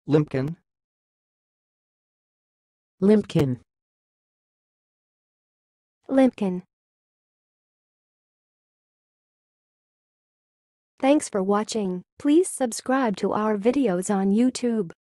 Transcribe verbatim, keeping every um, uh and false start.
limpkin, limpkin, limpkin. Thanks for watching. Please subscribe to our videos on YouTube.